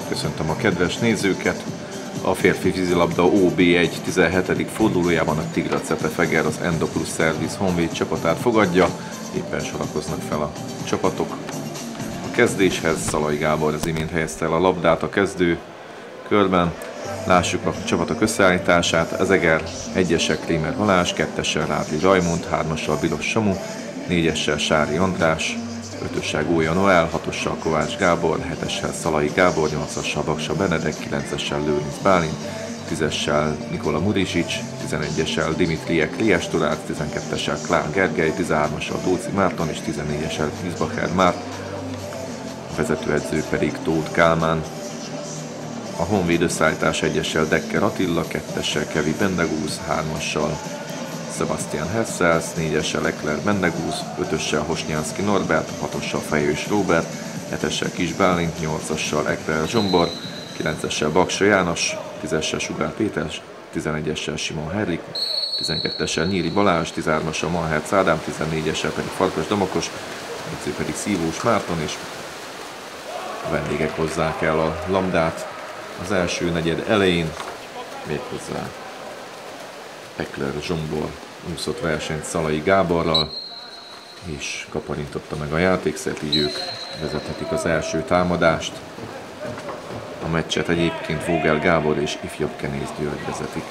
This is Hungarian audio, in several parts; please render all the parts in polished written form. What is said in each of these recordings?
Köszöntöm a kedves nézőket! A férfi vízilabda OB1 17. fordulójában a Tigra Cepefeger az Endo Plus Service Honvéd csapatát fogadja. Éppen sorakoznak fel a csapatok. A kezdéshez Szalai Gábor az imént helyezte el a labdát a kezdő körben. Lássuk a csapatok összeállítását. Az Eger 1-essel Klémer Balázs, 2-essel Rádli Rajmund, 3-assal Bilos Samu, 4-essel Sári András, 5-össel Gólya Noel, 6-ossal Kovács Gábor, 7-essel Szalai Gábor, 8-assal Baksa Benedek, 9-essel Lőrinc Bálint, 10-essel Nikola Murisics, 11-essel Dimitrie Kliesturác, 12-essel Klár Gergely, 13-assal Dóci Márton és 14-essel Kizbacher Márt, a vezetőedző pedig Tóth Kálmán. A Honvéd összeállítás 1-essel Dekker Attila, 2-essel Kevi Bendegúz, 3-assal Sebastian Hessels, 4-essel Ekler Bendegúz, 5-össel Hosnyánszki Norbert, 6-ossal Fejős Róbert, 7-essel Kis Bálint, 8-assal Ekler Zsombor, 9-essel Baksa János, 10-essel Sugár Péter, 11-essel Simon Henrik, 12-essel Nyíri Balázs, 13-assal Manherc Ádám, 14-essel pedig Farkas Damakos, edző pedig Szívós Márton, és a vendégek hozzák el a labdát az első negyed elején, méghozzá Ekler Zsombor úszott versenyt Szalai Gáborral, és kaparintotta meg a játékszert, így ők vezethetik az első támadást. A meccset egyébként Vogel Gábor és Ifjabb Kenész György vezetik.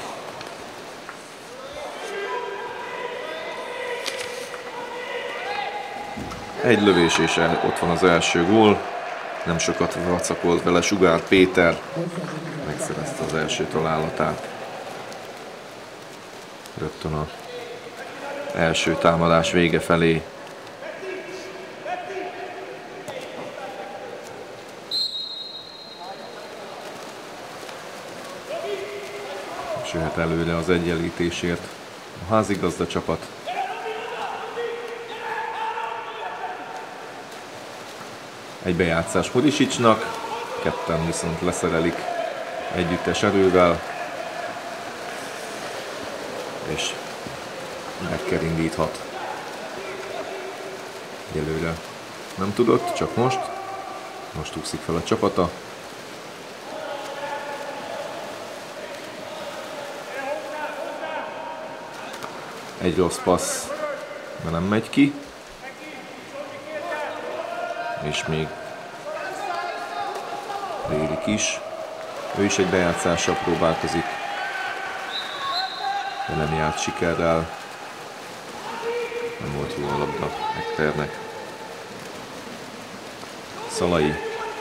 Egy lövés és ott van az első gól. Nem sokat vacakolt vele Sugár Péter, megszerezte az első találatát. Rögtön az első támadás vége felé. És jöhet előre az egyenlítésért a házigazda csapat. Egy bejátszás Murisicsnak, ketten viszont leszerelik együttes erővel, és Dekker indíthat. Egyelőre nem tudott, csak most úszik fel a csapata. Egy rossz passz, de nem megy ki. És még Rérik is. Ő is egy bejátszással próbálkozik, de nem járt sikerrel. Nem volt jó a labda Eklernek. Szalai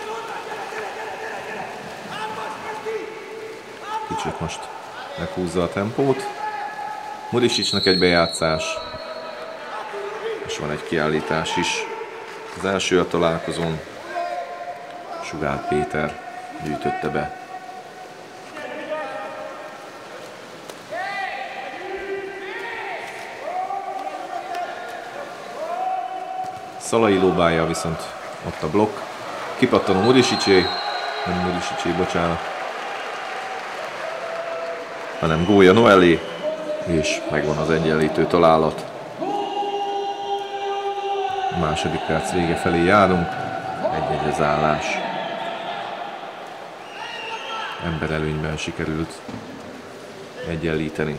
kicsit most meghúzza a tempót. Murisicsnak egy bejátszás, és van egy kiállítás is. Az első a találkozón Sugár Péter gyűjtötte be. Szalai lóbálja, viszont ott a blokk. Kipattan a Murisicsé, nem Murisicsé, bocsánat, hanem Gólya Noelé, és megvan az egyenlítő találat. A második perc vége felé járunk, 1-1 az állás. Emberelőnyben sikerült egyenlíteni.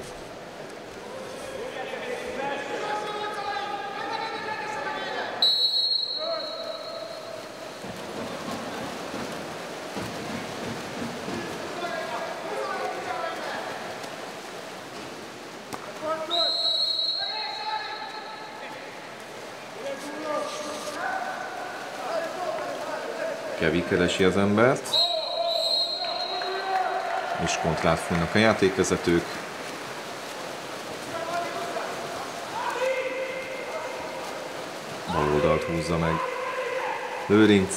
Kevi keresi az embert, és kontrát fújnak a játékvezetők. Bal oldalt húzza meg Lőrinc.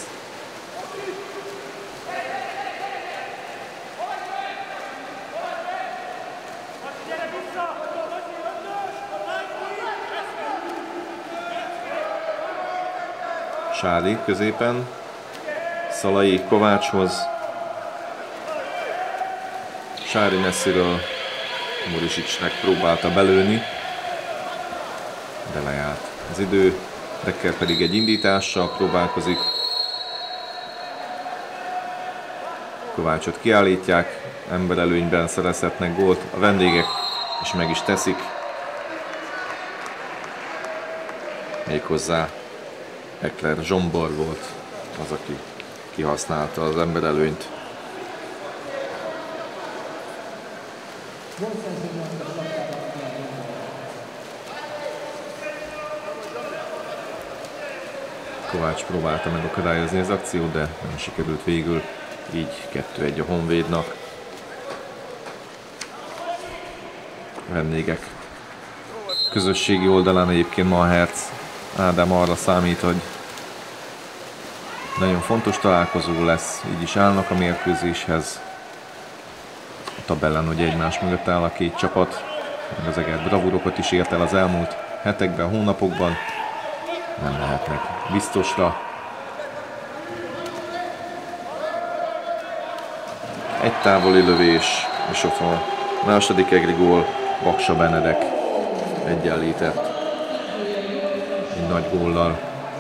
Sári középen. Szalai Kovácshoz. Sári messziről Murisicsnek próbálta belőni, de lejárt az idő. Dekker pedig egy indítással próbálkozik. Kovácsot kiállítják, emberelőnyben szerezhetnek gólt a vendégek, és meg is teszik. Méghozzá Ekler Zsombor volt az, aki kihasználta az emberelőnyt. Kovács próbálta megakadályozni az akciót, de nem sikerült végül, így 2-1 a Honvédnak. Vendégek közösségi oldalán egyébként ma a Herz Ádám arra számít, hogy nagyon fontos találkozó lesz, így is állnak a mérkőzéshez. A tabellán ugye egymás mögött áll a két csapat, az Eger bravúrokat is ért el az elmúlt hetekben, hónapokban. Nem lehetnek biztosra. Egy távoli lövés, és ott van a második egri gól, Baksa Benedek egyenlített egy nagy góllal.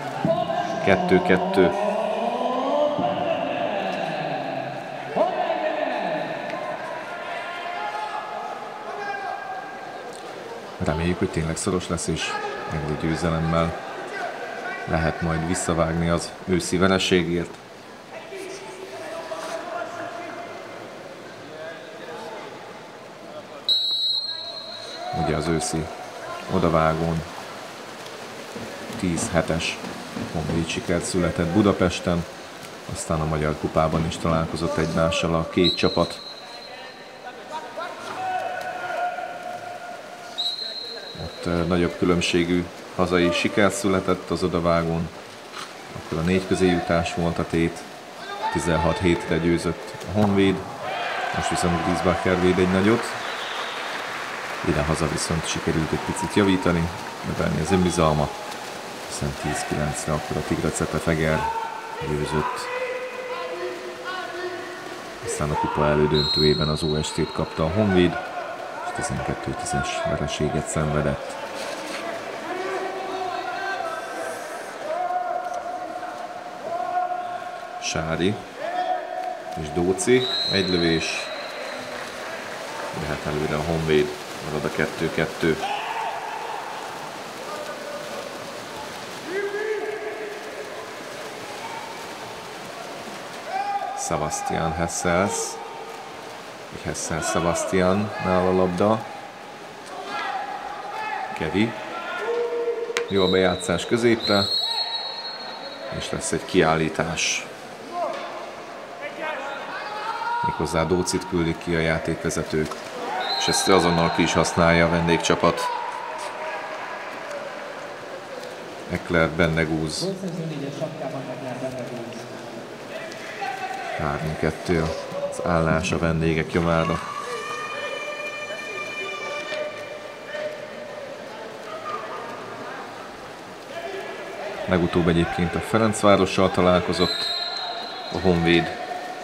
2-2. Reméljük, hogy tényleg szoros lesz, és egri győzelemmel lehet majd visszavágni az őszi vereségért. Ugye az őszi odavágón 10-7-es Honvéd sikert született Budapesten, aztán a Magyar Kupában is találkozott egymással a két csapat. Ott nagyobb különbségű hazai siker született az odavágón, akkor a 4 közéjutás volt a tét, 16-7-re győzött a Honvéd, most viszont Griesbacher véd egy nagyot. Ide-haza viszont sikerült egy picit javítani, növelni az önbizalmat, hiszen 10-9-re akkor a Tigrat-Szepefeger győzött. Aztán a kupa elődöntőjében az OST-t kapta a Honvéd, és 12-10-es vereséget szenvedett. Sári és Dóci, egy lövés, jöhet előre a Honvéd, marad a 2-2. Sebastian Hessels, Hessels Sebastiannál a labda. Kevi, jó a bejátszás középre, és lesz egy kiállítás. Méghozzá Dócit küldik ki a játékvezetők, és ezt azonnal ki is használja a vendégcsapat. Ekler Bendegúz. 3-2 az állás a vendégek javára. Legutóbb egyébként a Ferencvárossal találkozott a Honvéd.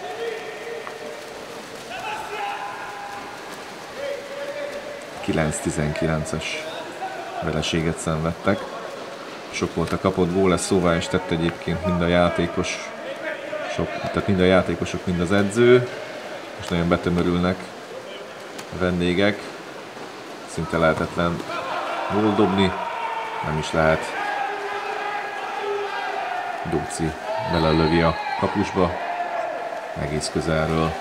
A 9-19-es vereséget szenvedtek. Sok volt a kapott gól, ezt szóvá is tett egyébként mind a játékos, tehát mind a játékosok, mind az edző, és nagyon betömörülnek a vendégek. Szinte lehetetlen gól dobni, nem is lehet. Dóci belelövi a kapusba, egész közelről.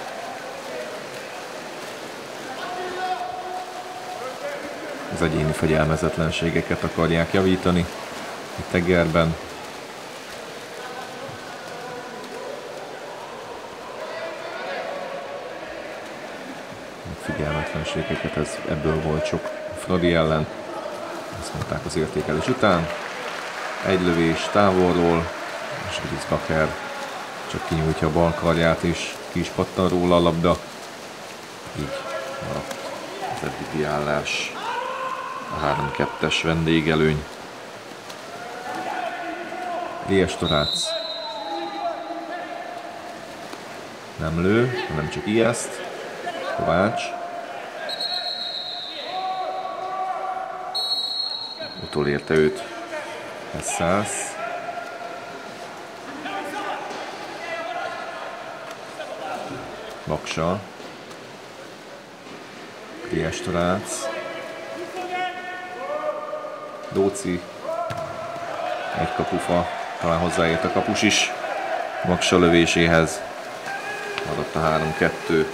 Az egyéni fegyelmezetlenségeket akarják javítani itt Egerben. Figyelmetlenségeket, ebből volt sok Fradi ellen. Azt mondták az értékelés után. Egy lövés távolról, és Griesbacher csak kinyújtja a bal karját, és ki is pattan róla a labda. Így maradt az eddigi állás. A 3-2-es vendégelőny. Lies Torác nem lő, hanem csak ijeszt. Kovács. Utolérte őt Hessels. Baksa. Kriestorác. Dóci. Egy kapufa. Talán hozzáért a kapus is. Baksa lövéséhez. Adott a 3-2.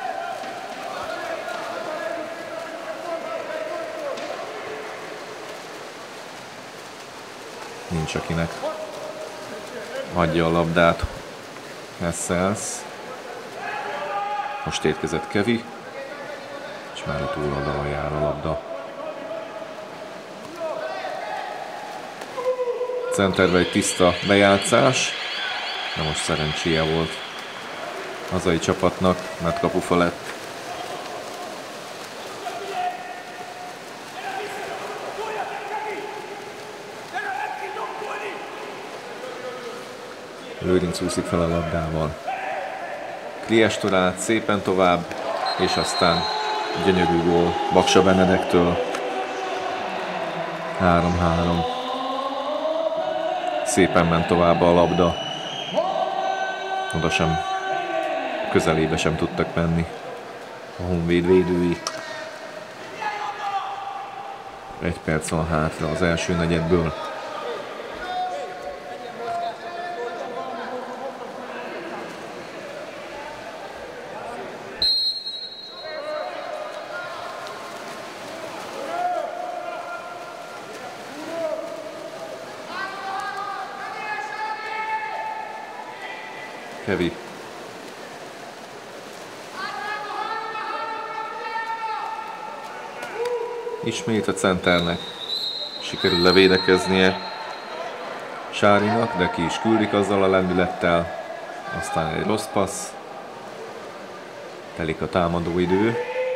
Nincs akinek adja a labdát. Hesselsz. Most érkezett Kevi. És már a túloldalon jár a labda. Centerbe egy tiszta bejátszás. De most szerencséje volt hazai csapatnak, mert kapufa lett. Lőrinc úszik fel a labdával. Kriestorác szépen tovább, és aztán gyönyörű gól Baksa Benedektől. 3-3. Szépen ment tovább a labda. Oda sem, közelébe sem tudtak menni a Honvéd védői. 1 perc van hátra az első negyedből. Kevi. Ismét a centernek sikerül levédekeznie Sárinak, de ki is küldik azzal a lendülettel. Aztán egy rossz passz. Telik a támadó idő.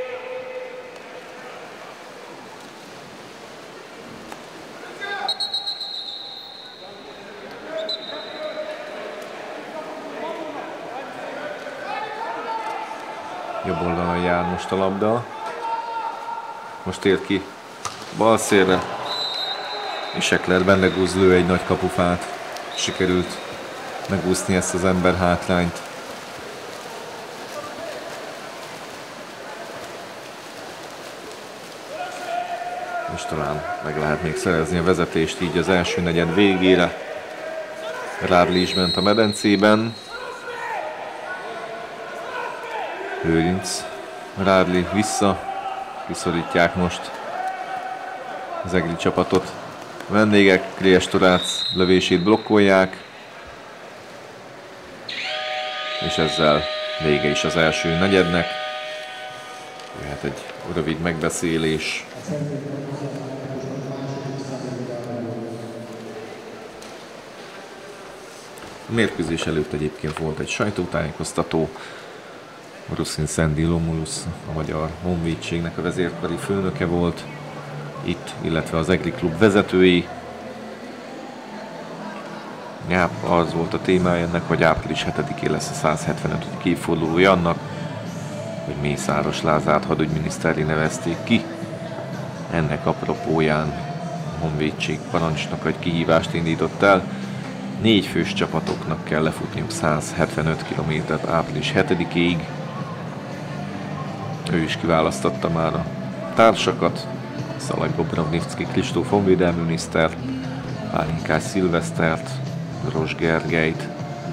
Jobb oldalon jár most a labda. Most tért ki bal szélre. És Eklerben legúzlő egy nagy kapufát. Sikerült megúszni ezt az ember hátrányt. És talán meg lehet még szerezni a vezetést így az első negyed végére. Rádli is ment a medencében. Lőrinc, Rádli vissza, kiszorítják most az egri csapatot. A vendégek Kriestorác lövését blokkolják, és ezzel vége is az első negyednek. Jöhet egy rövid megbeszélés. A mérkőzés előtt egyébként volt egy sajtótájékoztató. Ruszin Szendi Lomulus, a magyar honvédségnek a vezérkari főnöke volt itt, illetve az Egri klub vezetői. Ja, az volt a témája ennek, hogy április 7-én lesz a 175. évfordulója annak, hogy Mészáros Lázárt hadügyminiszterré nevezték ki. Ennek apropóján a honvédség parancsnok egy kihívást indított el. 4 fős csapatoknak kell lefutniuk 175 kilométert április 7-ig. Ő is kiválasztotta már a társakat, Szalai Bobrovnicki Kristóf honvédelmi minisztert, Pálinkás Szilvesztert, Ros Gergelyt.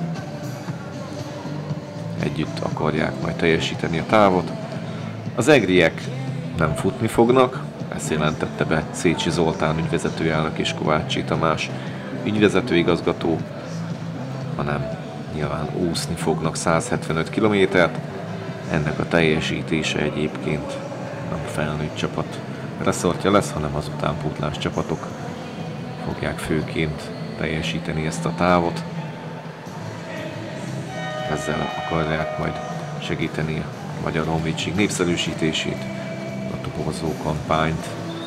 Együtt akarják majd teljesíteni a távot. Az egriek nem futni fognak, ezt jelentette be Szécsi Zoltán ügyvezetőjelnök és Kovácsi Tamás ügyvezetőigazgató, hanem nyilván úszni fognak 175 kilométert. Ennek a teljesítése egyébként nem felnőtt csapat reszortja lesz, hanem az utánpótlás csapatok fogják főként teljesíteni ezt a távot. Ezzel akarják majd segíteni a Magyar Honvédség népszerűsítését, a toborzó kampányt.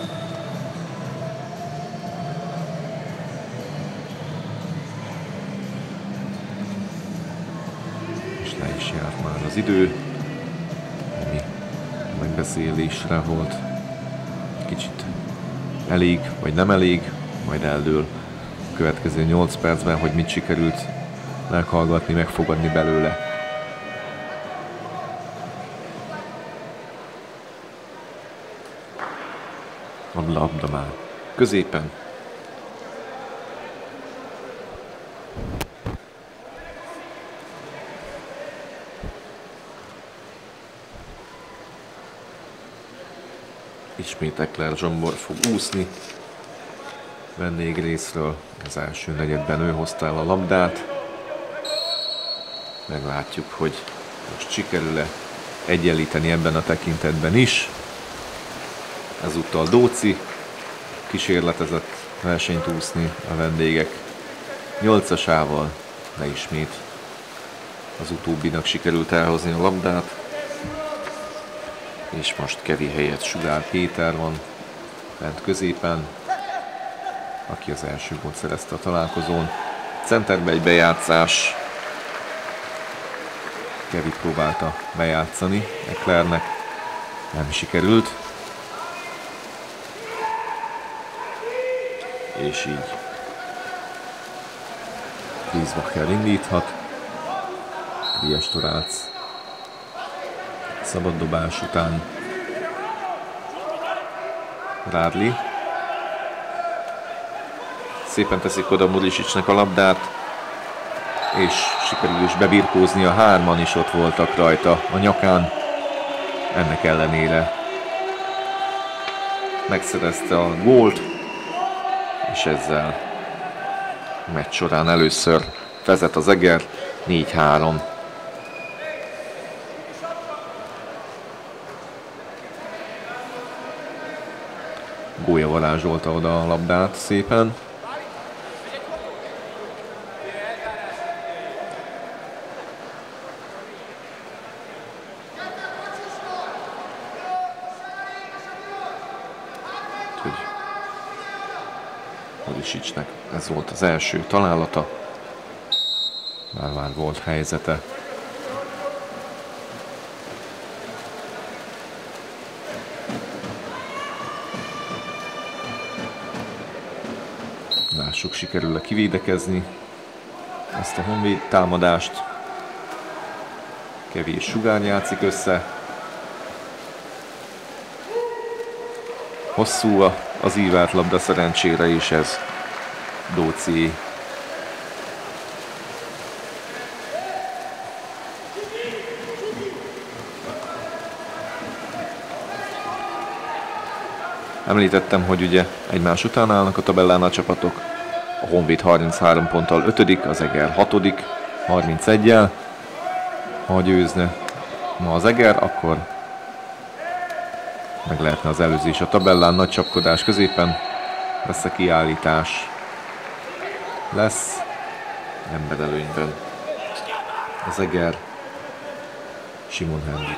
És le is járt már az idő, ami a megbeszélésre volt. Kicsit elég, vagy nem elég, majd eldől a következő 8 percben, hogy mit sikerült meghallgatni, megfogadni belőle. A labda már középen. Ismét Ekler Zsombor fog úszni. Vendégrészről az első negyedben ő hozta el a labdát. Meglátjuk, hogy most sikerül-e egyenlíteni ebben a tekintetben is. Ezúttal Dóci kísérletezett versenyt úszni a vendégek 8-asával, de ismét az utóbbinak sikerült elhozni a labdát. És most Kevi helyett Sugár Péter van bent középen, aki az első gólt szerezte a találkozón. Centerbe egy bejátszás. Kevi próbálta bejátszani Eklernek, nem sikerült. És így Griesbacher indíthat. Kriestorác szabad dobás után Rádli. Szépen teszik oda Murisicsnek a labdát, és sikerül is bebirkózni, a hárman is ott voltak rajta a nyakán. Ennek ellenére megszerezte a gólt, és ezzel a meccs során először vezet az Eger 4-3. Gólya varázsolta oda a labdát szépen. Murisicsnek ez volt az első találata. Már volt helyzete. Lássuk, sikerül-e kivédekezni ezt a Honvéd támadást. Kevés Sugár játszik össze. Hosszú az ívált labda szerencsére, és ez Dóci. Említettem, hogy ugye egymás után állnak a tabellán a csapatok. A Honvéd 33 ponttal 5., az Eger 6. 31-jel. Ha győzne ma az Eger, akkor meg lehetne az előzés a tabellán. Nagy csapkodás középen lesz a kiállítás. Lesz emberelőnyben az Eger. Simon Henrik.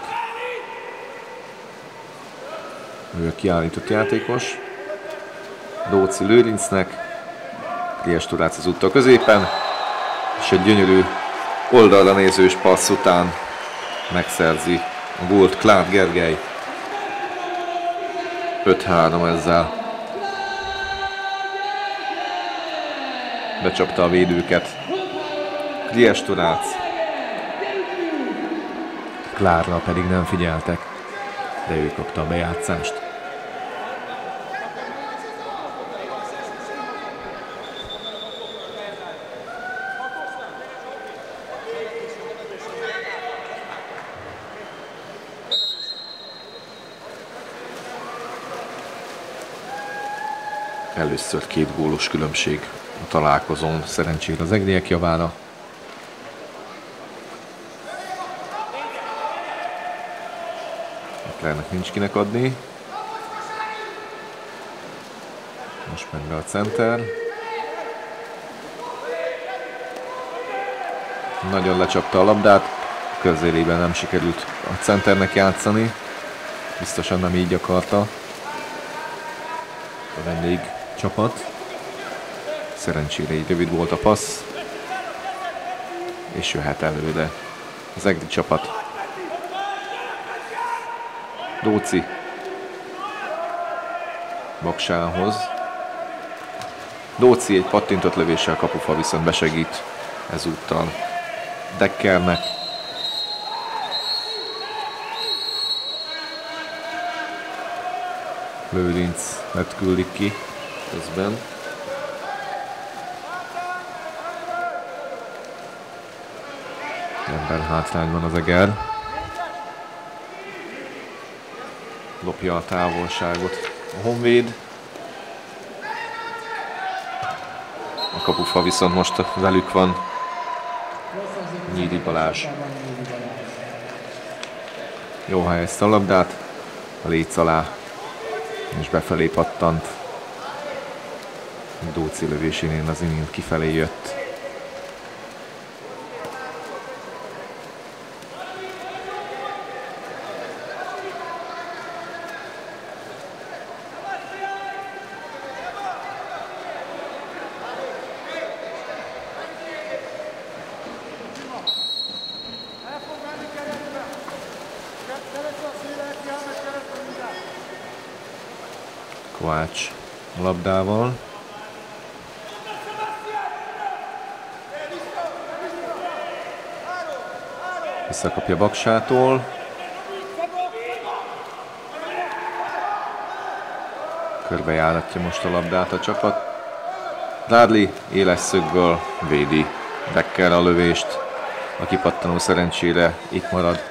Ő a kiállított játékos. Dóci Lőrincnek. Kriestorác az úttal középen, és egy gyönyörű oldalra nézős passz után megszerzi a gólt Klár Gergely. 5-3 ezzel. Becsapta a védőket Kriestorác. Klárra pedig nem figyeltek, de ő kapta a bejátszást. Először 2 gólos különbség a találkozón, szerencsére az egriek javára. Eklernek nincs kinek adni. Most megy be a center. Nagyon lecsapta a labdát, közélében nem sikerült a centernek játszani. Biztosan nem így akarta a vendég csapat. Szerencsére így rövid volt a passz, és jöhet előre az egri csapat. Dóci Baksához. Dóci egy pattintott lövéssel, kapufa viszont besegít ezúttal Deckernek. Lőrincet küldik ki közben. Ember hátrányban az Eger. Lopja a távolságot a Honvéd. A kapufa viszont most velük van. Nyíri Balázs. Jó helyezte a labdát a léc alá, és befelé pattant. Dóci lövésénél az imént kifelé jött. Kovács a labdával. Visszakapja Baksától. Körbejáratja most a labdát a csapat. Rádli éles szögből védi Dekker a lövést. A kipattanó szerencsére itt marad.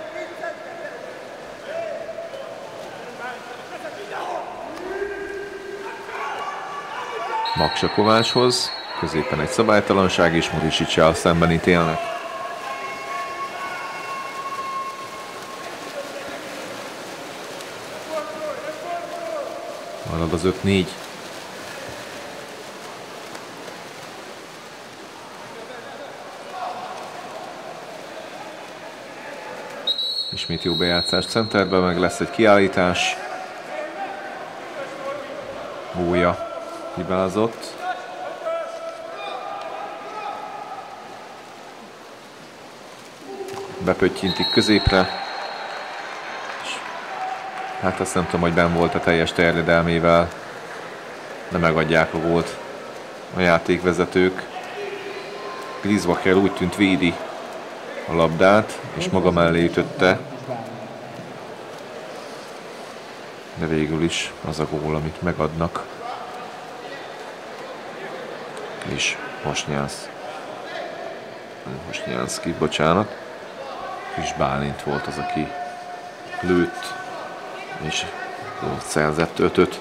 Baksa Kovácshoz, középen egy szabálytalanság, és Murisicsal szemben ítélnek. Marad az 5-4. Ismét jó bejátszás centerben, meg lesz egy kiállítás. Bója hibázott. Bepöttyintik középre. Hát azt nem tudom, hogy benn volt a teljes terjedelmével, de megadják a gólt a játékvezetők. Griesbacher úgy tűnt védi a labdát, és maga mellé ütötte. De végül is az a gól, amit megadnak. És Hosnyánszki, bocsánat. Kis Bálint volt az, aki lőtt, és szerzett 5-öt.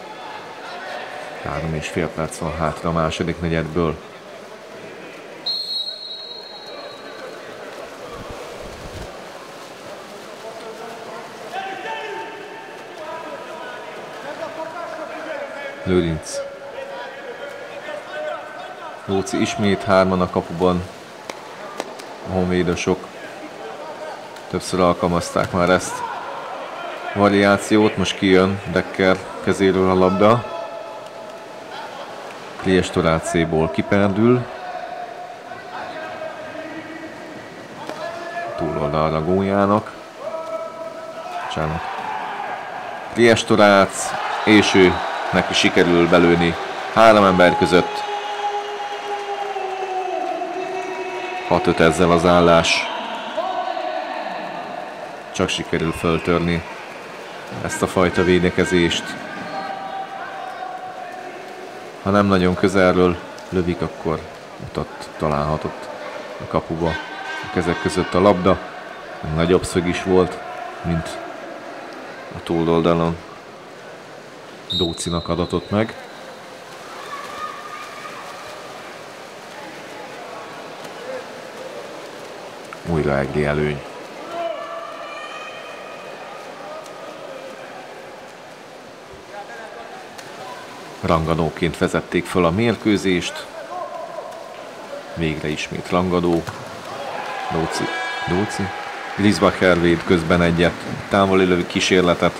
3,5 perc van hátra a második negyedből. Lőrinc. Lóci ismét, hárman a kapuban. A honvédosok többször alkalmazták már ezt a variációt. Most kijön Dekker kezéről a labda. Klies Torácéból kiperdül. Túloldalra Gólyának. Bocsánat. Klies Torác, és ő neki sikerül belőni 3 ember között. 6-5 ezzel az állás. Csak sikerül föltörni ezt a fajta védekezést. Ha nem nagyon közelről lövik, akkor utat találhatott a kapuba. A kezek között a labda. Nagyobb szög is volt, mint a túloldalon Dócinak adatott meg. Újra Egri előny. Rangadóként vezették föl a mérkőzést. Végre ismét rangadó. Dóci. Griesbacher véd közben egyet. Távoli lövő kísérletet.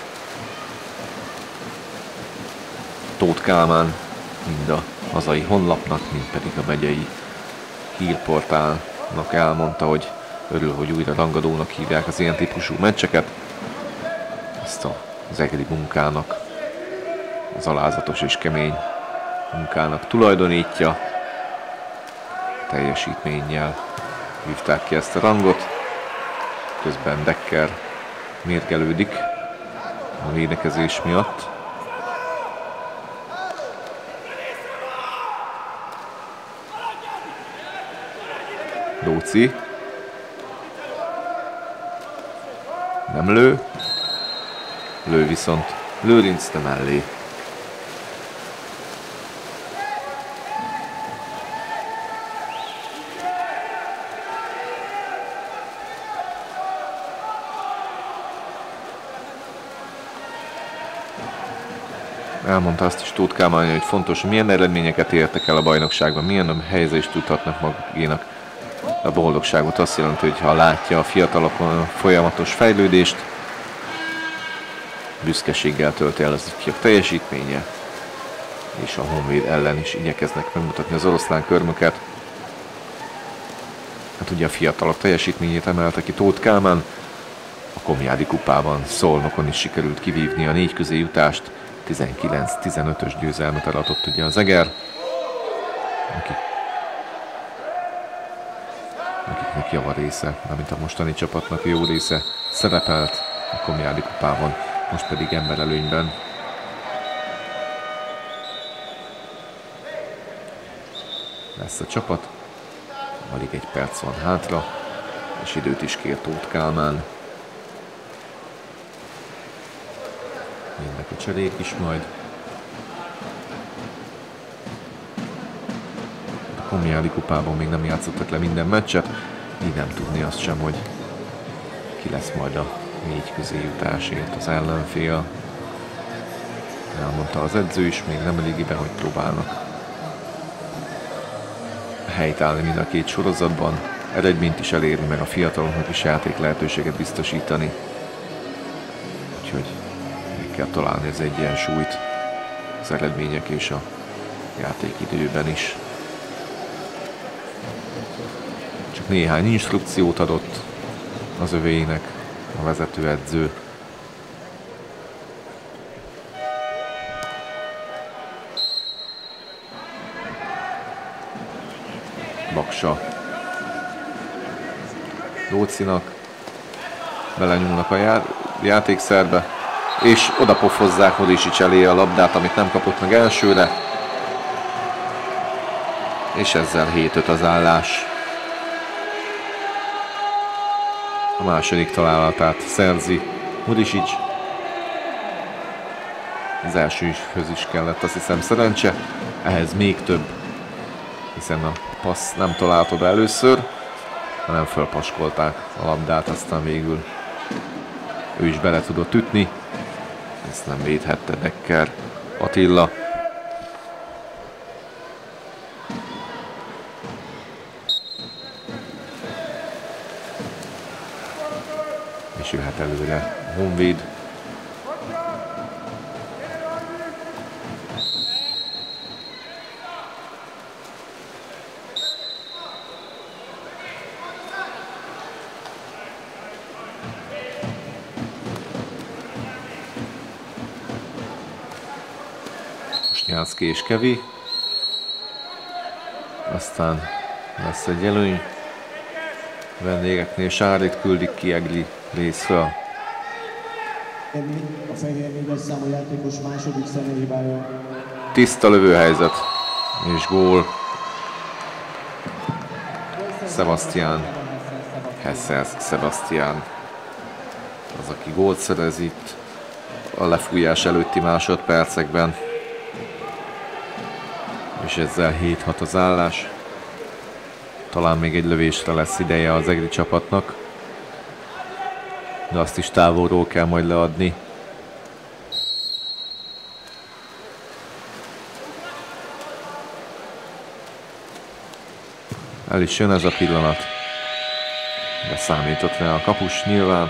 Tóth Kálmán mind a hazai honlapnak, mind pedig a megyei hírportálnak elmondta, hogy örül, hogy újra rangadónak hívják az ilyen típusú meccseket. Ezt az egri munkának, az alázatos és kemény munkának tulajdonítja. Teljesítménnyel hívták ki ezt a rangot. Közben Dekker mérgelődik a védekezés miatt. Róci. Nem lő. Lő viszont Lőrinc, de mellé. Elmondta azt is Tóth Kálmán, hogy fontos, hogy milyen eredményeket értek el a bajnokságban, milyen helyzetést tudhatnak magukénak. A boldogságot azt jelenti, hogy ha látja a fiatalokon a folyamatos fejlődést, büszkeséggel tölti el az ifjak teljesítménye, és a Honvéd ellen is igyekeznek megmutatni az oroszlán körmöket. Hát ugye a fiatalok teljesítményét emelte ki Tóth Kálmán, a Komjádi kupában Szolnokon is sikerült kivívni a 4 közé jutást, 19-15-ös győzelmet elatott ugye az Eger, akiknek java része, amint a mostani csapatnak jó része szerepelt a Komjádi kupában, most pedig emberelőnyben. Lesz a csapat, alig 1 perc van hátra, és időt is kér Tóth Kálmán. Jönnek a cserék is majd. A Komjádi kupában még nem játszottak le minden meccset, így nem tudni azt sem, hogy ki lesz majd a 4 közé jutásért az ellenfél. Elmondta az edző is, még nem eléggében, hogy próbálnak helytállni mind a 2 sorozatban, eredményt is elérni, meg a fiataloknak is játék lehetőséget biztosítani. Úgyhogy meg kell találni az egyensúlyt az eredmények és a játékidőben is. Csak néhány instrukciót adott az övéinek a vezetőedző. Baksa Rócinak, belenyúlnak a játékszerbe, és oda pofozzák Modisics elé a labdát, amit nem kapott meg elsőre, és ezzel 7-5 az állás. A második találatát szerzi Modisics. Az elsőhöz is kellett, azt hiszem, szerencse, ehhez még több, hiszen a passz nem talált oda először, hanem fölpaskolták a labdát, aztán végül ő is bele tudott ütni. Ezt nem védhette Dekker Attila. És jöhet előre a Honvéd. Nyászki és Kevi. Aztán lesz egy előny. Vendégeknél Sárit küldik ki Egli részről. A fehér 4-es számú játékos második személyhibája. Tiszta lövőhelyzet és gól. Sebastian. Hessels Sebastian az, aki gólt szerez itt a lefújás előtti másodpercekben. És ezzel 7-6 az állás. Talán még egy lövésre lesz ideje az egri csapatnak, de azt is távolról kell majd leadni. El is jön ez a pillanat, de számított rá a kapus nyilván.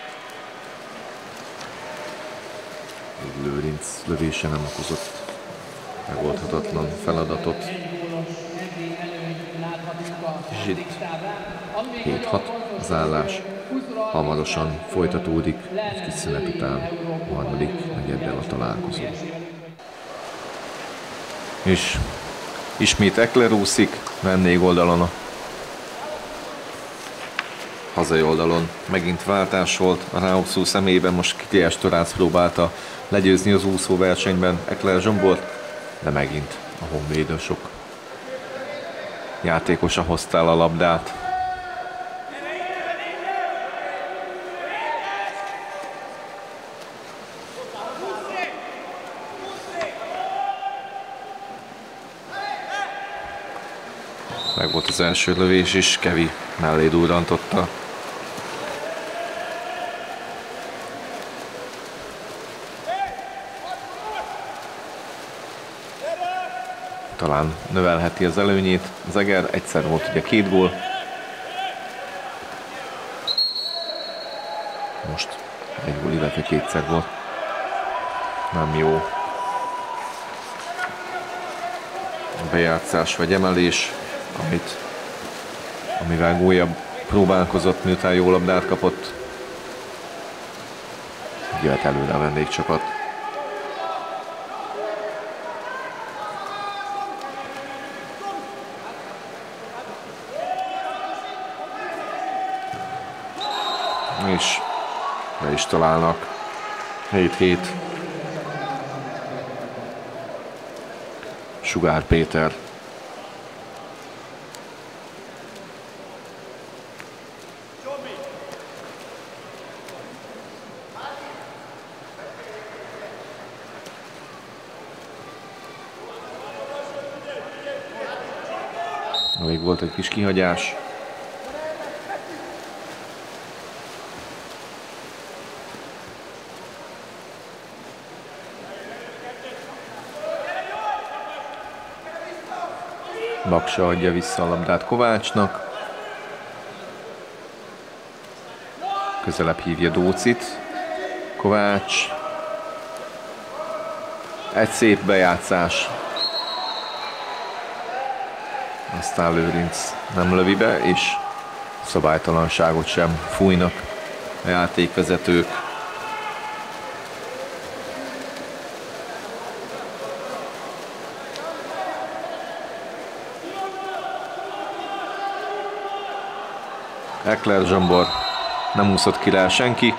Lőrinc lövése nem okozott megoldhatatlan feladatot. És itt 7-6 az állás. Hamarosan folytatódik egy kis szünet után a harmadik negyeddel a találkozó. És ismét Ekler úszik vendégoldalon, a hazai oldalon megint váltás volt a ráúszó személyében. Most Kitiás Torác próbálta legyőzni az úszó versenyben Ekler Zsombort, de megint a honvédősok játékosa hozta el a labdát. Meg volt az első lövés is, Kevi mellé durrantotta. Talán növelheti az előnyét. Az Eger egyszer volt ugye 2 gól. Most 1 gól, illetve 2-szer volt. Nem jó. A bejátszás vagy emelés, amivel Gólya próbálkozott, miután jó labdát kapott. Jöhet előre a vendégcsapat. És le is találnak. 7-7. Sugár Péter. Még volt egy kis kihagyás. Baksa adja vissza a labdát Kovácsnak. Közelebb hívja Dócit. Kovács. Egy szép bejátszás. Aztán Lőrinc nem lövi be, és szabálytalanságot sem fújnak a játékvezetők. Ekler Zsombor nem úszott ki rá senki,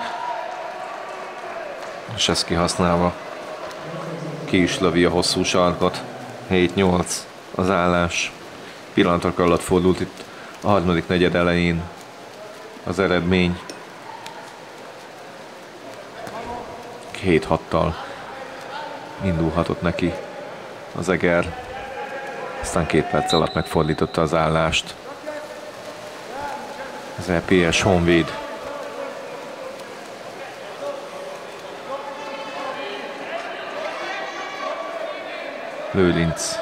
és ezt kihasználva ki is lövi a hosszú sarkot. 7-8 az állás. Pillanatok alatt fordult itt a harmadik negyed elején az eredmény. 7-6-tal indulhatott neki az Eger, aztán 2 perc alatt megfordította az állást. Az EPS Honvéd. Lőrinc.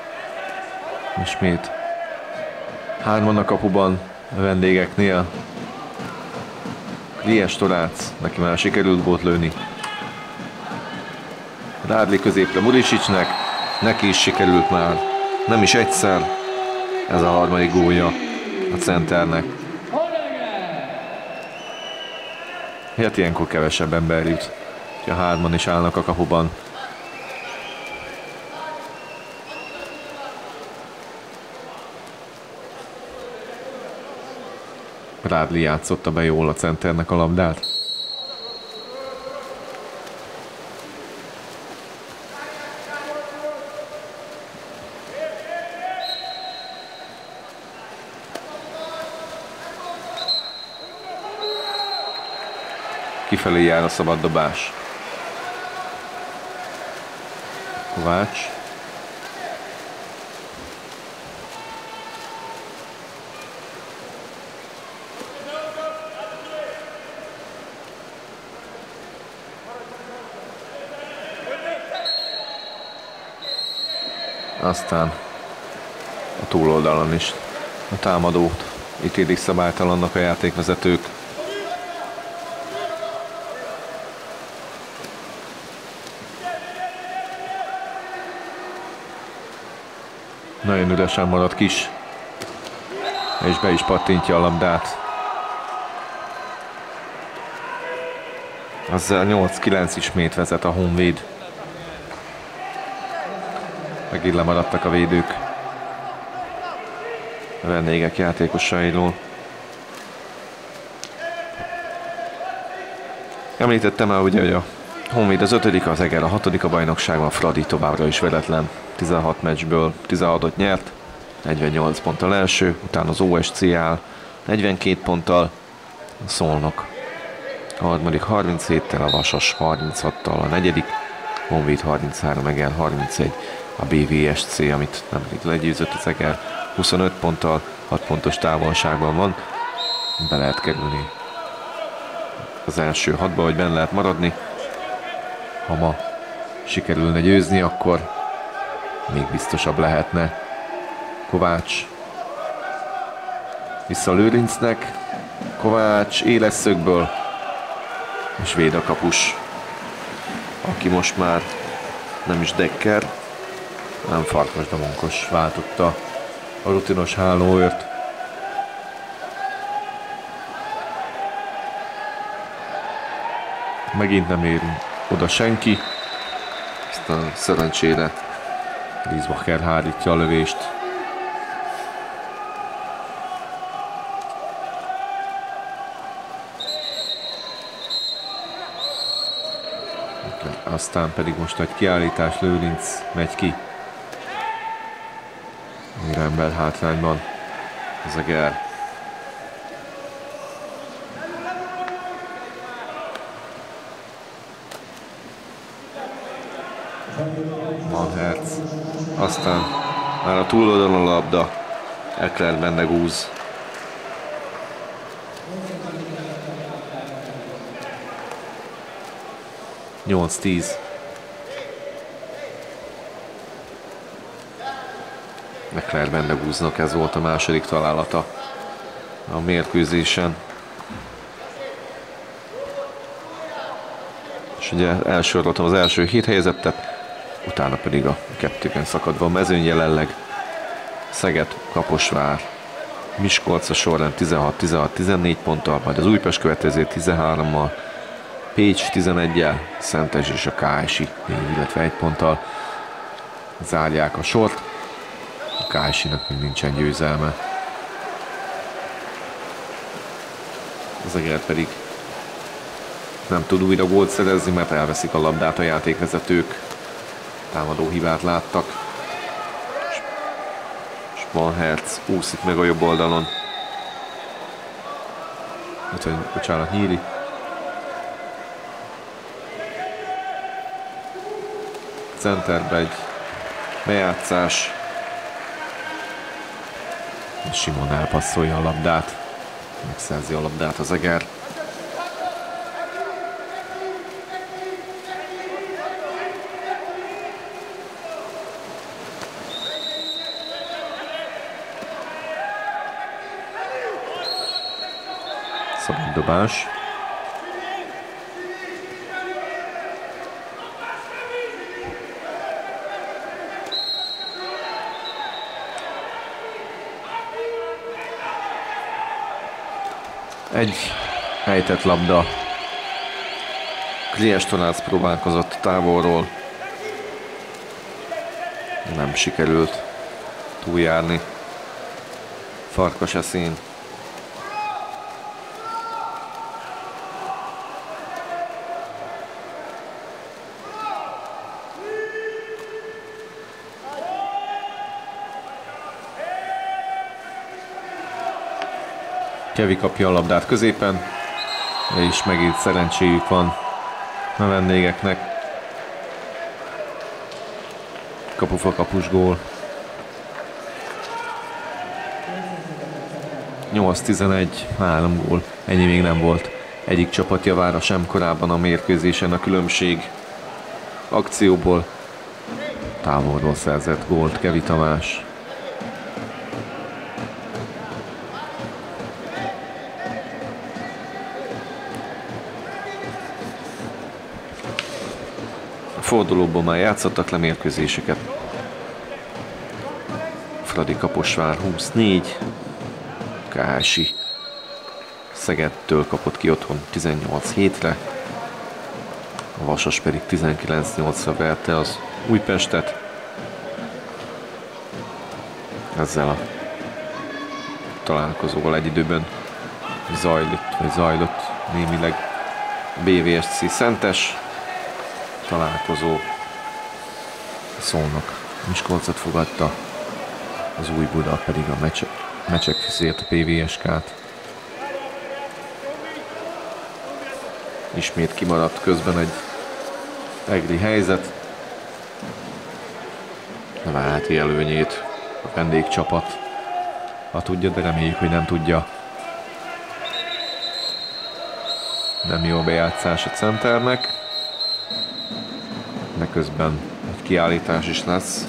Ismét 3 a kapuban a vendégeknél. Lies Torác, neki már sikerült gólt lőni. Rádli középre Murisicsnek, neki is sikerült már, nem is egyszer. Ez a harmadik gólja a centernek. Hát ilyenkor kevesebb ember jut, ha 3 is állnak a kapuban. Rádli játszotta be jól a centernek a labdát. Kifelé jár a szabaddobás. Kovács. Aztán a túloldalon is a támadót ítélik szabálytalannak a játékvezetők. Nagyon üresen marad Kis, és be is pattintja a labdát. Azzal 8-9 ismét vezet a Honvéd. Megint lemaradtak a védők a vendégek játékosairól. Említettem már ugye, hogy a Honvéd az 5., az Eger a 6. a bajnokságban, Fradi továbbra is veretlen. 16 meccsből 16-ot nyert, 48 ponttal első, utána az OSC áll 42 ponttal, a Szolnok a harmadik 37-tel, a Vasas 36-tal a negyedik, Honvéd 33, Eger 31, a BVSC, amit nemrég legyőzött az Eger 25 ponttal, 6 pontos távolságban van. Be lehet kerülni az első 6-ba, hogy benne lehet maradni. Ha ma sikerülne győzni, akkor még biztosabb lehetne. Kovács vissza Lőrincnek. Kovács éles szögből, és véd a kapus, aki most már nem is Dekker, hanem Farkas Domonkos váltotta a rutinos hálóőrt. Megint nem ér oda senki, aztán szerencsére Liesbacher hárítja a lövést. Aztán pedig most egy kiállítás, Lőrinc megy ki. Ember hátrányban az Eger. Van Herz. Aztán már a túloldalon a labda. Ekler Bendegúz. (8-10). Ekler Bendegúznak ez volt a második találata a mérkőzésen. És ugye elsoroltam az első 7 helyezettet, utána pedig a kettőben szakadva a mezőny jelenleg. Szeged, Kaposvár, Miskolc a sorrend 16-14 ponttal, majd az Újpest következő 13-mal, Pécs 11-jel, Szentes és a KSI, illetve 1 ponttal zárják a sort. A KSI-nak még nincsen győzelme. Az Eger pedig nem tud újra gólt szerezni, mert elveszik a labdát a játékvezetők. Támadó hibát láttak. Van Herz úszik meg a jobb oldalon. Bocsánat, Nyíri. Centerbe egy bejátszás. Simon elpasszolja a labdát. Megszerzi a labdát az Eger. Szabaddobás. Egy ejtett labda. Kriestonác próbálkozott távolról. Nem sikerült túljárni Farkas eszén. Kevi kapja a labdát középen, és megint szerencséjük van a vendégeknek. Kapufa kapus gól. 8-11, 3 gól. Ennyi még nem volt egyik csapat javára sem korábban a mérkőzésen. A különbség akcióból távolról szerzett gólt Kevi Tamás. Fordulóban már játszottak le mérkőzéseket. Fradi Kaposvár 24, KSI Szegedtől kapott ki otthon 18-7-re, a Vasas pedig 19-8-ra verte az Újpestet. Ezzel a találkozóval egy időben zajlott némileg BVSC Szentes találkozó. Szolnok Miskolcot fogadta, az Új Buda pedig a Mecsek Füszért a PVSK-t. Ismét kimaradt közben egy egri helyzet. a válti előnyét a vendégcsapat, ha tudja, de reméljük, hogy nem tudja. Nem jó bejátszás a centernek, de közben egy kiállítás is lesz.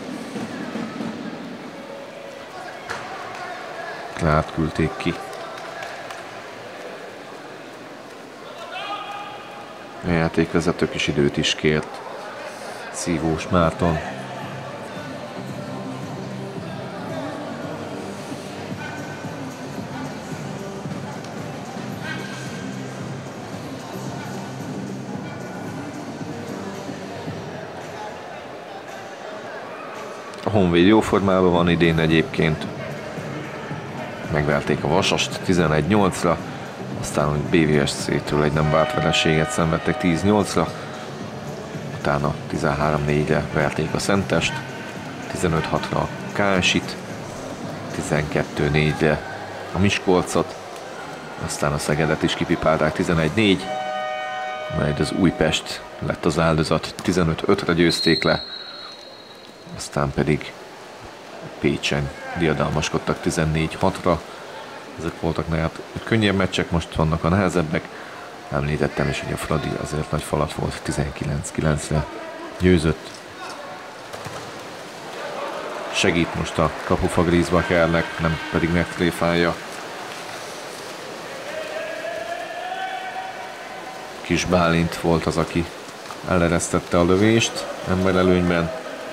Klárt küldték ki. A játékvezető kis időt is kért. Szívós Márton. A Honvéd jó formában van idén egyébként. Megverték a Vasast 11-8-ra, aztán a BVSC-től egy nem várt vereséget szenvedtek 10-8-ra, utána 13-4-re verték a Szentest, 15-6-ra a Kásit, 12-4-re a Miskolcot, aztán a Szegedet is kipipálták 11-4, majd az Újpest lett az áldozat, 15-5-re győzték le, aztán pedig Pécsen diadalmaskodtak 14-6-ra. Ezek voltak könnyebb meccsek, most vannak a nehezebbek. Említettem is, hogy a Fradi azért nagy falat volt, 19-9-re győzött. Segít most a kapufagrízba Kernek, nem pedig megtréfálja. Kis Bálint volt az, aki eleresztette a lövést emberelőnyben.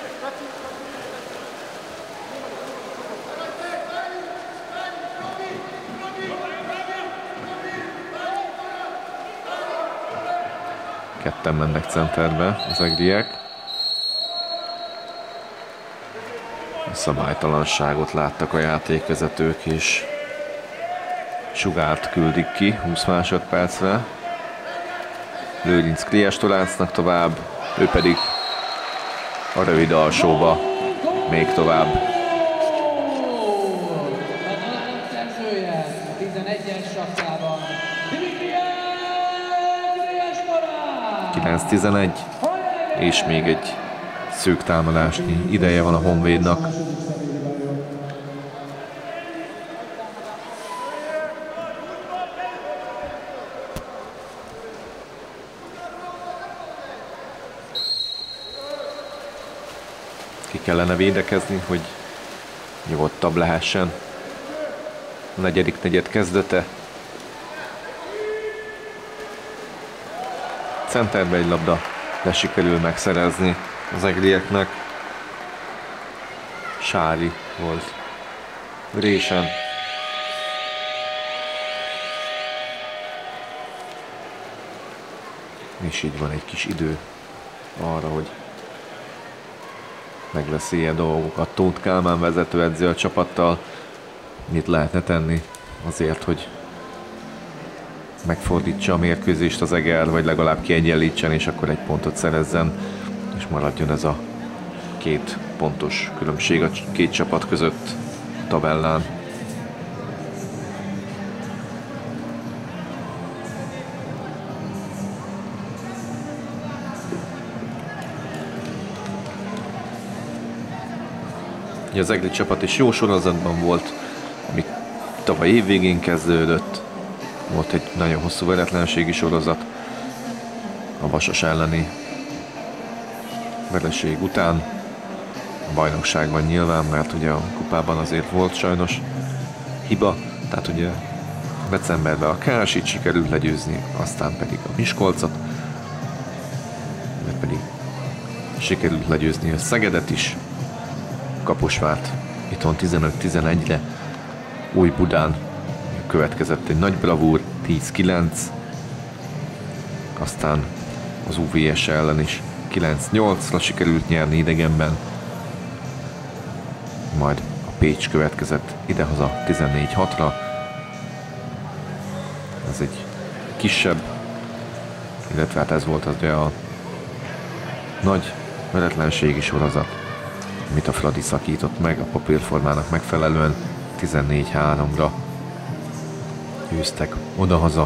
Ketten mennek centerbe az egriek. A szabálytalanságot láttak a játékvezetők, és Sugárt küldik ki 20 másodpercre. Lőrinc Kriastoláncnak tovább, ő pedig a rövid alsóba még tovább. 9-11, és még egy szűk támadásnyi ideje van a Honvédnak. Ki kellene védekezni, hogy nyugodtabb lehessen. A negyedik negyed kezdete. Centerbe egy labda, de sikerül megszerezni az egrieknek. Sári volt résen. És így van egy kis idő arra, hogy megbeszélje dolgokat Tóth Kálmán vezetőedző a csapattal. Mit lehetne tenni azért, hogy megfordítsa a mérkőzést az Eger, vagy legalább kiegyenlítsen, és akkor egy pontot szerezzen, és maradjon ez a 2 pontos különbség a két csapat között a tabellán. Az egri csapat is jó sorozatban volt, ami tavaly évvégén kezdődött. Volt egy nagyon hosszú veretlenségi sorozat a Vasas elleni vereség után. A bajnokságban nyilván, mert ugye a kupában azért volt sajnos hiba. Tehát ugye decemberben a Kásit sikerült legyőzni, aztán pedig a Miskolcot, mert pedig sikerült legyőzni a Szegedet is, Kaposvárt itthon 15-11-re, Újbudán következett egy nagy bravúr, 10-9, aztán az UVS ellen is 9-8-ra sikerült nyerni idegenben, majd a Pécs következett idehaza 14-6-ra. Ez egy kisebb, illetve hát ez volt az a nagy veretlenségi sorozat, amit a Fradi szakított meg a papírformának megfelelően. 14-3-ra győztek odahaza.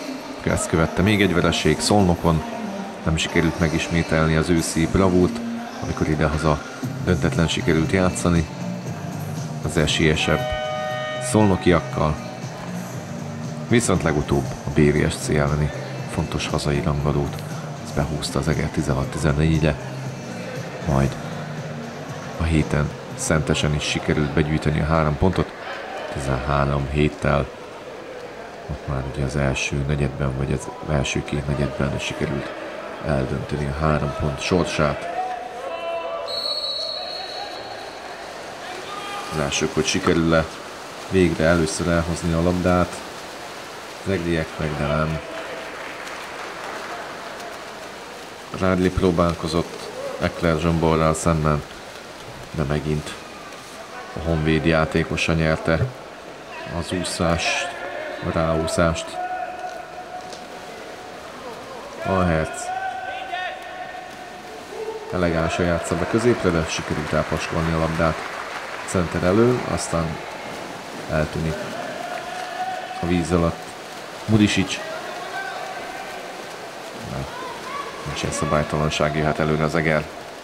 Ezt követte még egy vereség Szolnokon, nem sikerült megismételni az őszi bravúrt, amikor idehaza döntetlen sikerült játszani az esélyesebb szolnokiakkal. Viszont legutóbb a BVSC elleni fontos hazai rangadót, ez behúzta az Eger 16-14-re, majd a héten Szentesen is sikerült begyűjteni a 3 pontot, 13 héttel. Ott már ugye az első negyedben, vagy az első 2 negyedben sikerült eldönteni a 3 pont sorsát. Lássuk, hogy sikerül-e végre először elhozni a labdát. Az egriek meg de nem. Rádli próbálkozott Ekler Zsomborral szemben, de megint a Honvéd játékosa nyerte az úszást, a ráúszást. A Herc elegánsan játsza be középre, de sikerült elpaskolni a labdát center elől, aztán eltűnik a víz alatt Mudisics. Nincs ilyen szabálytalanság, jöhet előre az Eger.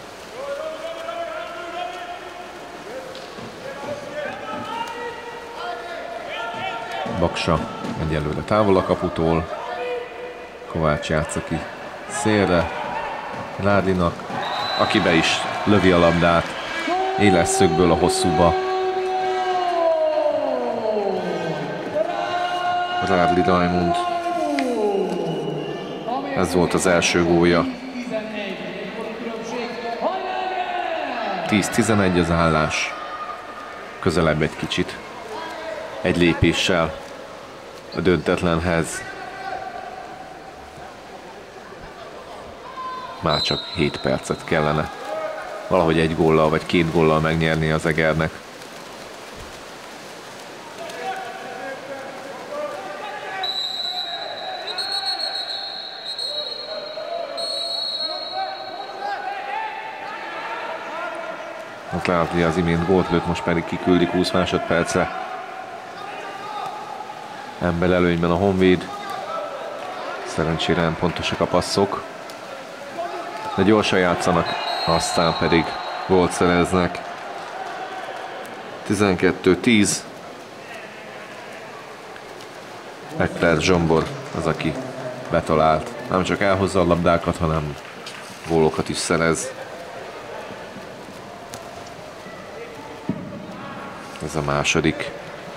Baksa egyelőre távol a kaputól. Kovács játsza ki szélre Rádlinak, aki be is lövi a labdát éles szögből a hosszúba. Rádli Raimund. Ez volt az első gólja. 10-11 az állás. Közelebb egy kicsit. Egy lépéssel a döntetlenhez. Már csak 7 percet kellene valahogy 1 góllal vagy 2 góllal megnyerni az Egernek. Ott látni az imént gólt lőtt, most pedig kiküldik 20 másodpercre. Ember előnyben a Honvéd. Szerencsére nem pontosak a passzok. De gyorsan játszanak, aztán pedig gólt szereznek. 12-10. Ekler Zsombor az, aki betalált. Nem csak elhozza a labdákat, hanem gólokat is szerez. Ez a második.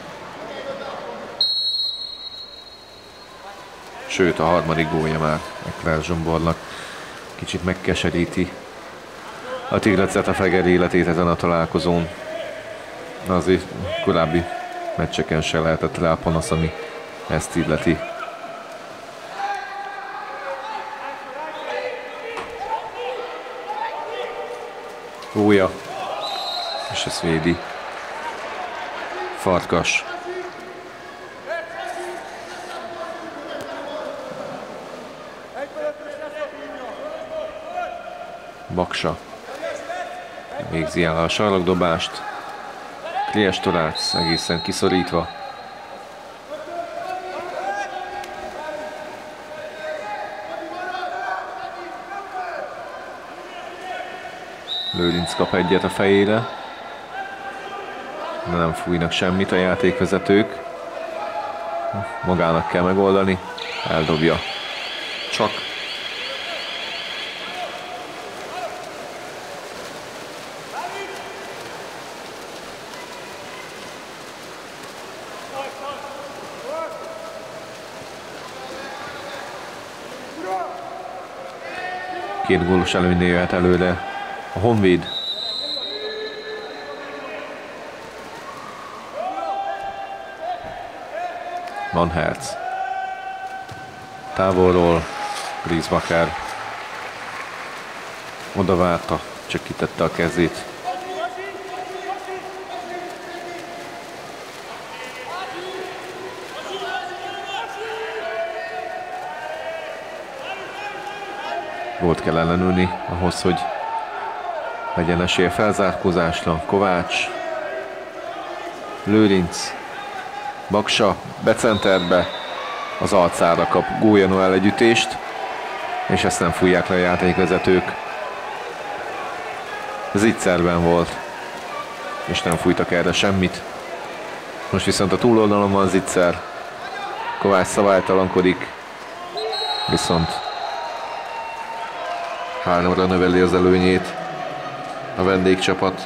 Sőt, a harmadik gólja már Ekler Zsombornak. Kicsit megkeseríti a Tigrecetefeger életét ezen a találkozón. Azért korábbi meccseken se lehetett rá panasz, ami ezt illeti. Gólya, és ezt védi Farkas. Baksa végzi el a sarlakdobást. Kriestorác egészen kiszorítva. Lőrinc kap egyet a fejére. De nem fújnak semmit a játékvezetők. Magának kell megoldani. Eldobja. Csak. Két gólos előnynél jöhet előre a Honvéd. Van Herz. Távolról Griesbacher oda várta, csak kitette a kezét. Gólt kell ellenülni ahhoz, hogy legyen esélye felzárkózásra. Kovács, Lőrinc, Baksa becenterbe, az arcára kap Gólya Noel együttést, és ezt nem fújják le a játékvezetők. Zitzerben volt, és nem fújtak erre semmit. Most viszont a túloldalon van Zitzer. Kovács szabálytalankodik, viszont 3-ra növeli az előnyét a vendégcsapat.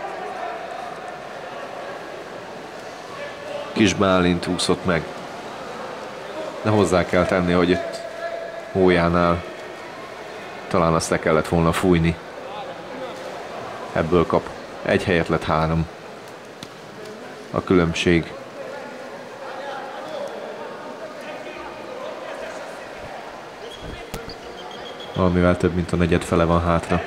Kis Bálint úszott meg, de hozzá kell tenni, hogy itt Hójánál talán azt le kellett volna fújni. Ebből kap egy helyet, lett 3 a különbség. Valamivel több, mint a negyed fele van hátra.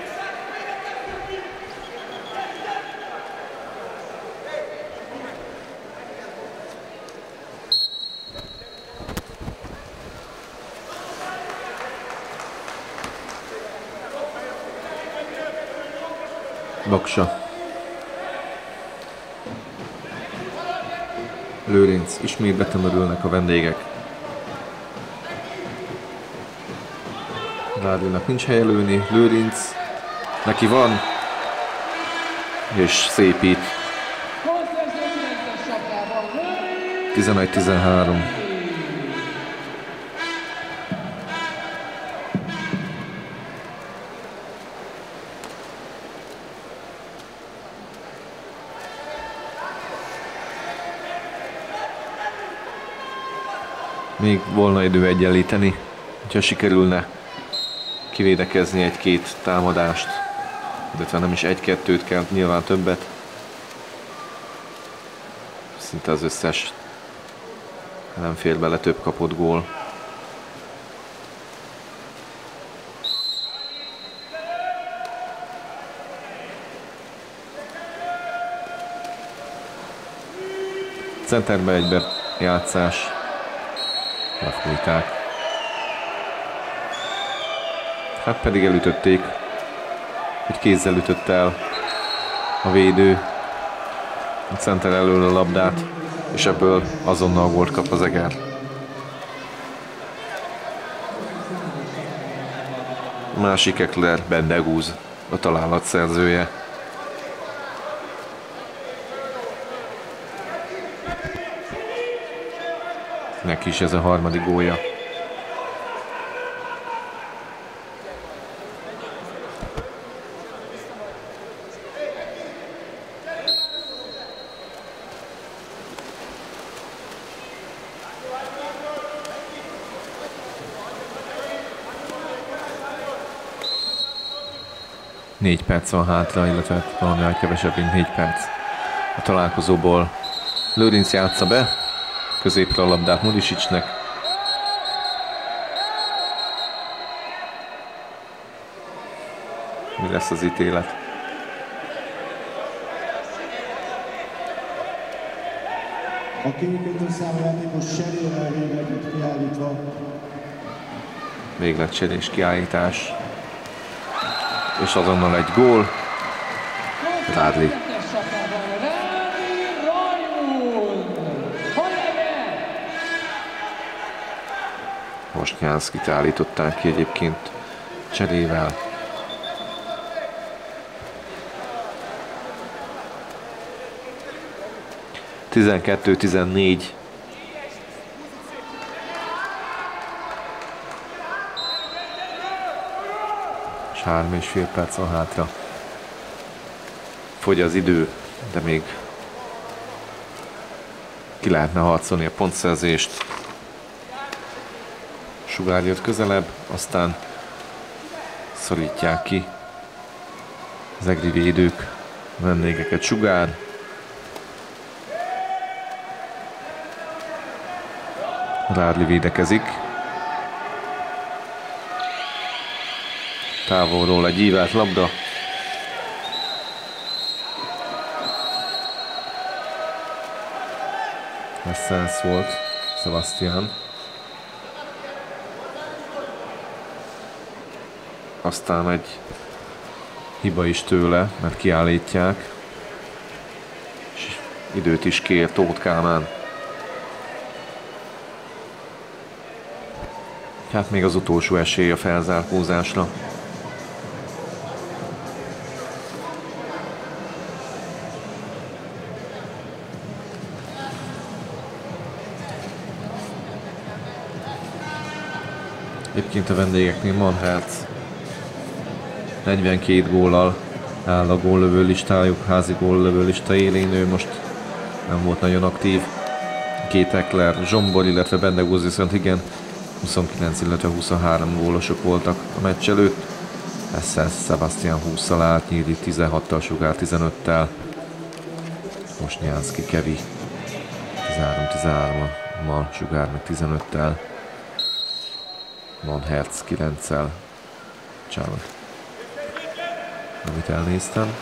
Baksa. Lőrinc, ismét betömörülnek a vendégek. Rádlinak nincs helye lőni, Lőrinc, neki van, és szépít. 11-13. Még volna idő egyenlíteni, hogyha sikerülne kivédekezni egy-két támadást, illetve nem is egy-kettőt kell, nyilván többet. Szinte az összes, nem fér bele több kapott gól. Centerbe egybe játszás, lefújták. Hát pedig elütötték, hogy kézzel ütött el a védő a center elől a labdát, és ebből azonnal gólt kap az Eger. A másik Ekler Bendegúz, a találat szerzője. Neki is ez a harmadik gólja. Négy perc van hátra, illetve valamivel kevesebb, mint 4 perc a találkozóból. Lőrinc játsza be, középre a labdát Murisicsnek. Mi lesz az ítélet? A kiütő számú játékos cserével véglet kiállítva. Végletcserés kiállítás. És azonnal egy gól. Rádli. Mostnyánszkit állították ki egyébként cserével. (12-14). És 3,5 perc van hátra. Fogy az idő, de még ki lehetne harcolni a pontszerzést. Sugár jött közelebb, aztán szorítják ki az egri védők a vendégeket. Sugár. Rádli védekezik. Távolról egy ívelt labda. Essence volt, Sebastian. Aztán egy hiba is tőle, mert kiállítják. És időt is kér Tóth Kálmán. Hát még az utolsó esély a felzárkózásra. Egyébként a vendégeknél Manherz 42 góllal áll a góllövő listájuk, házi góllövő lista élén, ő most nem volt nagyon aktív. Két Ekler, Zsombor, illetve Bendegúz viszont igen, 29, illetve 23 gólosok voltak a meccs előtt. Essel Sebastian 20-szal állt, Nyíri 16-tal, Sugár 15-tel, Mosnyánszki Kevi 13-13-mal, Sugár meg 15-tel, Manherz 9-szel, Csávak. Amit elnéztem.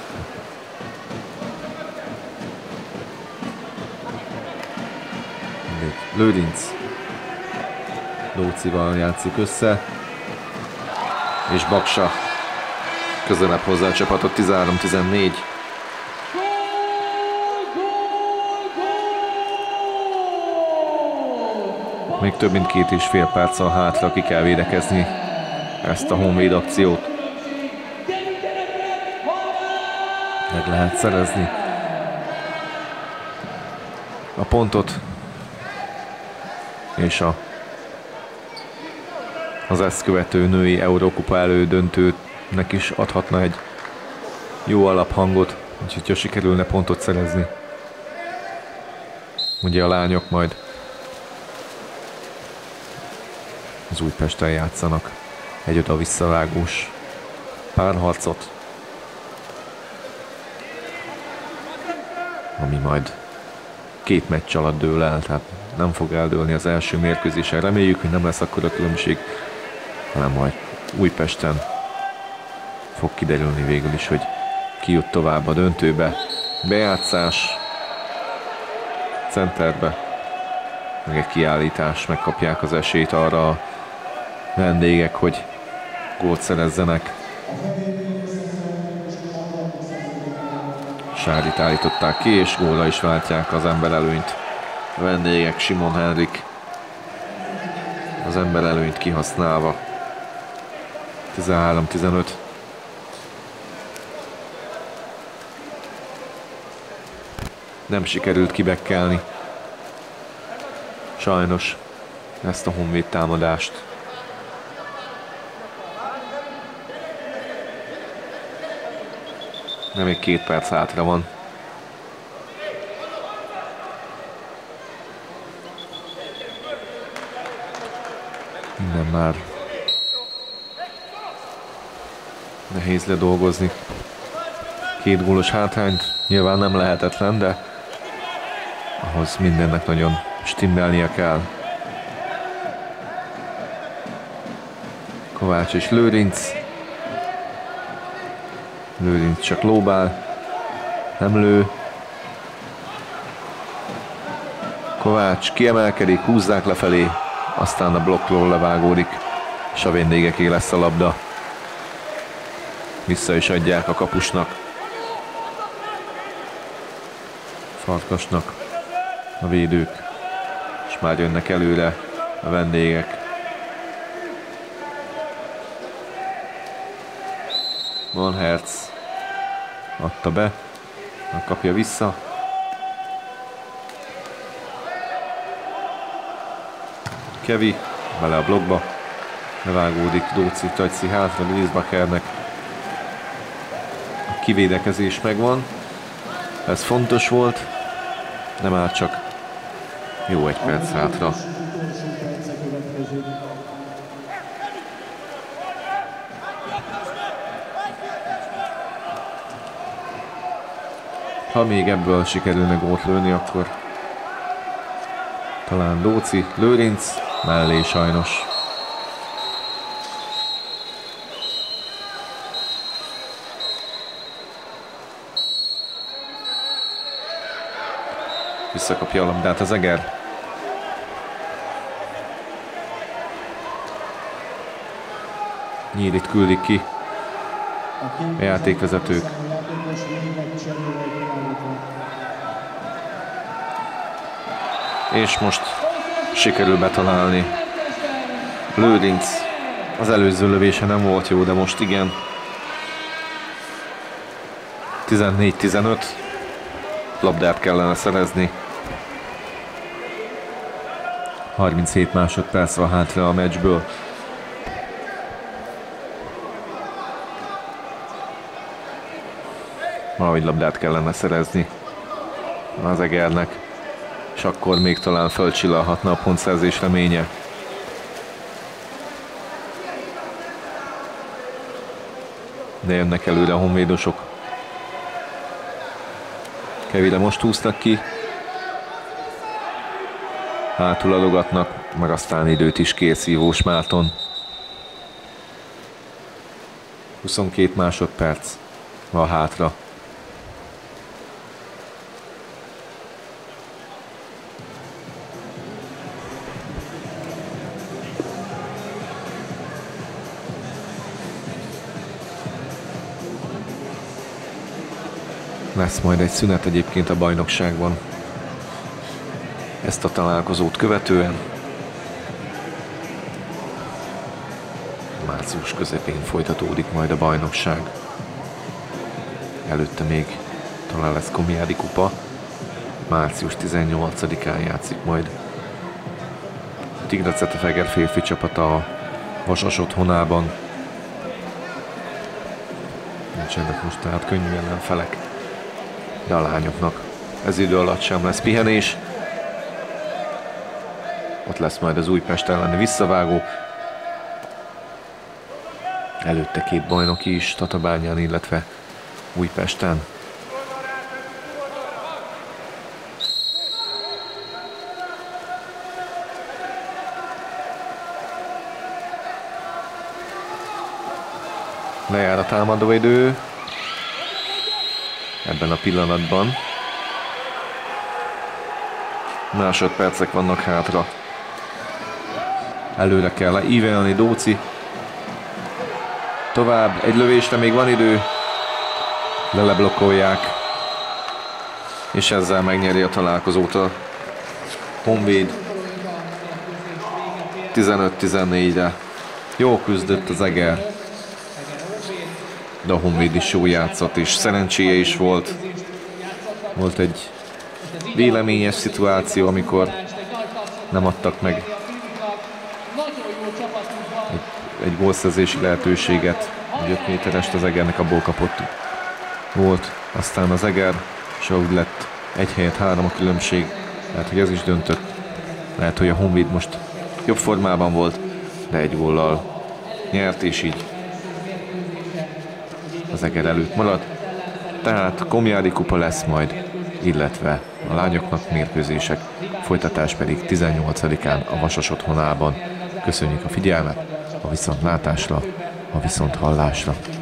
Lőrinc Lócival játszik össze, és Baksa közelebb hozzá a csapatot, 13-14. Még több mint 2,5 perccel hátra, ki kell védekezni ezt a Honvéd akciót. Meg lehet szerezni a pontot, és az ezt követő női Eurókupa elődöntőnek is adhatna egy jó alaphangot, úgyhogy ha sikerülne pontot szerezni. Ugye a lányok majd az Újpesten játszanak egy oda-visszavágós párharcot, ami majd 2 meccs alatt dől el, tehát nem fog eldőlni az első mérkőzésen. Reméljük, hogy nem lesz akkora különbség, hanem majd Újpesten fog kiderülni végül is, hogy ki jut tovább a döntőbe. Bejátszás centerbe, meg egy kiállítás, megkapják az esélyt arra a vendégek, hogy gólt szerezzenek. Sárit állították ki, és gólra is váltják az emberelőnyt. A vendégek, Simon Henrik az emberelőnyt kihasználva. 13-15. Nem sikerült kibekkelni sajnos ezt a Honvéd támadást. De még 2 perc hátra van. Minden már nehéz ledolgozni. 2 gólos hátrányt nyilván nem lehetetlen, de ahhoz mindennek nagyon stimmelnie kell. Kovács és Lőrinc. Lőrinc csak lóbál, nem lő. Kovács kiemelkedik, húzzák lefelé, aztán a blokkról levágódik, és a vendégeké lesz a labda. Vissza is adják a kapusnak, Farkasnak a védők, és már jönnek előre a vendégek. Manherz adta be, kapja vissza. Kevi bele a blokkba, levágódik Dóci, Tajci hátra Griesbachernek. A kivédekezés megvan, ez fontos volt, de már csak jó 1 perc hátra. Ha még ebből sikerülne gólt lőni, akkor talán Dóci, Lőrinc mellé sajnos. Visszakapja a labdát az Eger. Nyírit küldik ki a játékvezetők. És most sikerül betalálni. Lőrinc az előző lövése nem volt jó, de most igen. 14-15. Labdát kellene szerezni. 37 másodperc van hátra a meccsből. Valahogy labdát kellene szerezni az Egernek, és akkor még talán fölcsillalhatna a pontszerzés reménye. De jönnek előre a honvédosok. Kevire most húztak ki. Hátul adogatnak, meg aztán időt is kér Szívós Márton. 22 másodperc van hátra. Lesz majd egy szünet egyébként a bajnokságban ezt a találkozót követően. Március közepén folytatódik majd a bajnokság. Előtte még talán lesz Komjádi kupa. Március 18-án játszik majd a Tigrat-Szentefeger férfi csapata a Vasas otthonában. Nincsenek most tehát könnyű ellenfelek, de a lányoknak ez idő alatt sem lesz pihenés. Ott lesz majd az Újpest elleni visszavágó. Előtte két bajnoki is Tatabányán, illetve Újpesten. Lejár a támadóidő ebben a pillanatban. Másodpercek vannak hátra. Előre kell ívelni Dóci. Tovább, egy lövésre még van idő. Leblokkolják. És ezzel megnyeri a találkozót a Honvéd. 15-14-re. Jó küzdött az Eger. De a Honvéd is jó játszott, és szerencséje is volt. Volt egy véleményes szituáció, amikor nem adtak meg egy gólszerzési lehetőséget. Egy 5 méterest az Egernek abból kapott volt. Aztán az Eger, és ahogy lett 1 helyett 3 a különbség. Lehet, hogy ez is döntött. Lehet, hogy a Honvéd most jobb formában volt, de egy góllal nyert, és így az Eger előtt marad. Tehát Komjádi kupa lesz majd, illetve a lányoknak mérkőzések, folytatás pedig 18-án a Vasas otthonában. Köszönjük a figyelmet, a viszontlátásra, a viszonthallásra.